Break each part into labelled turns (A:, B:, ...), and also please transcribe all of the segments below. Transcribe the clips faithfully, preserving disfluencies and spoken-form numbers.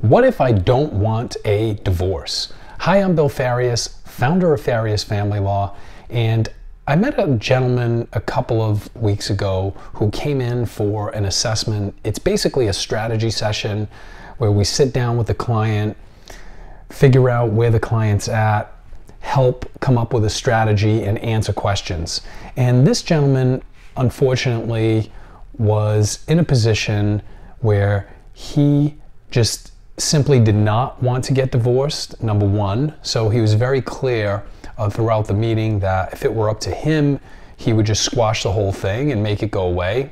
A: What if I don't want a divorce? Hi, I'm Bill Farias, founder of Farias Family Law, and I met a gentleman a couple of weeks ago who came in for an assessment. It's basically a strategy session where we sit down with the client, figure out where the client's at, help come up with a strategy and answer questions. And this gentleman, unfortunately, was in a position where he just simply did not want to get divorced, number one. So he was very clear uh, throughout the meeting that if it were up to him, he would just squash the whole thing and make it go away.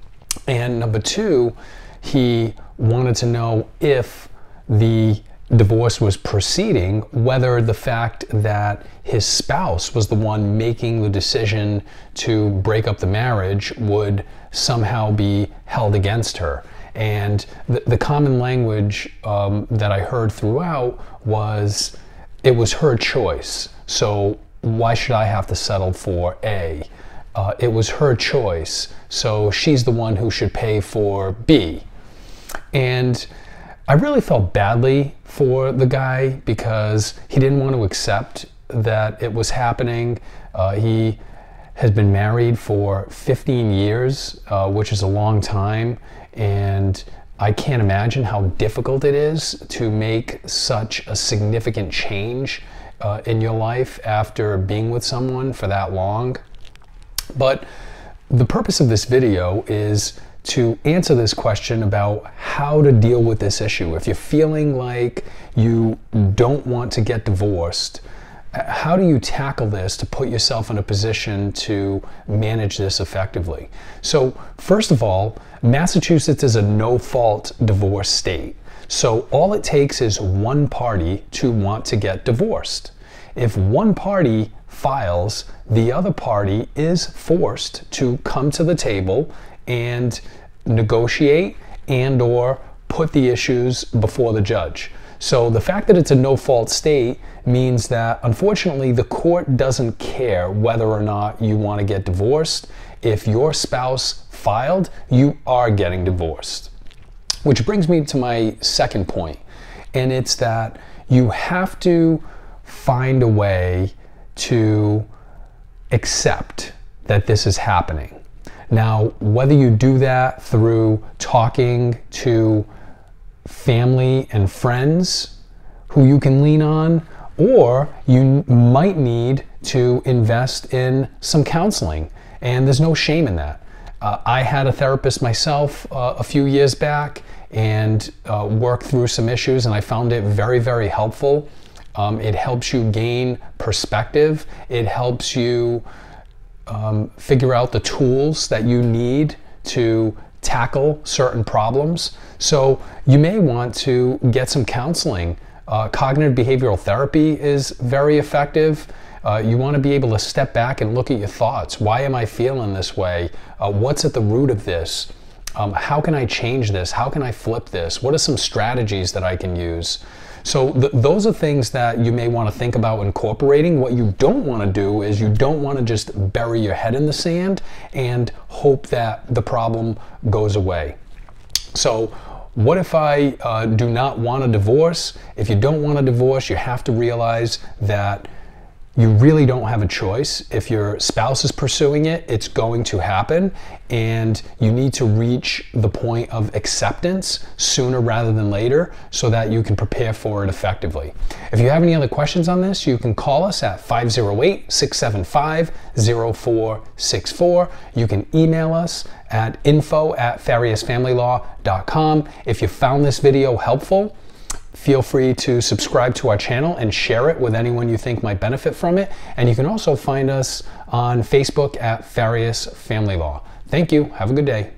A: And number two, he wanted to know if the divorce was proceeding, whether the fact that his spouse was the one making the decision to break up the marriage would somehow be held against her. And the, the common language um, that I heard throughout was, it was her choice. So why should I have to settle for A? Uh, it was her choice. So she's the one who should pay for B. And I really felt badly for the guy because he didn't want to accept that it was happening. Uh, he has been married for fifteen years, uh, which is a long time. And I can't imagine how difficult it is to make such a significant change uh, in your life after being with someone for that long. But the purpose of this video is to answer this question about how to deal with this issue. If you're feeling like you don't want to get divorced, how do you tackle this to put yourself in a position to manage this effectively? So first of all, Massachusetts is a no-fault divorce state. So all it takes is one party to want to get divorced. If one party files, the other party is forced to come to the table and negotiate and or put the issues before the judge. So the fact that it's a no-fault state means that, unfortunately, the court doesn't care whether or not you want to get divorced. If your spouse filed, you are getting divorced. Which brings me to my second point, and it's that you have to find a way to accept that this is happening. Now, whether you do that through talking to family and friends who you can lean on, or you might need to invest in some counseling, and there's no shame in that. Uh, I had a therapist myself uh, a few years back and uh, worked through some issues, and I found it very, very helpful. Um, it helps you gain perspective. It helps you um, figure out the tools that you need to tackle certain problems. So you may want to get some counseling. Uh, cognitive behavioral therapy is very effective. Uh, you want to be able to step back and look at your thoughts. Why am I feeling this way? Uh, what's at the root of this? Um, how can I change this? How can I flip this? What are some strategies that I can use? So th those are things that you may want to think about incorporating. What you don't want to do is you don't want to just bury your head in the sand and hope that the problem goes away. So what if I uh, do not want a divorce? If you don't want a divorce, you have to realize that you really don't have a choice. If your spouse is pursuing it, it's going to happen, and you need to reach the point of acceptance sooner rather than later so that you can prepare for it effectively. If you have any other questions on this, you can call us at five oh eight, six seven five, oh four six four. You can email us at info at farias family law dot com. If you found this video helpful, feel free to subscribe to our channel and share it with anyone you think might benefit from it. And you can also find us on Facebook at Farias Family Law. Thank you. Have a good day.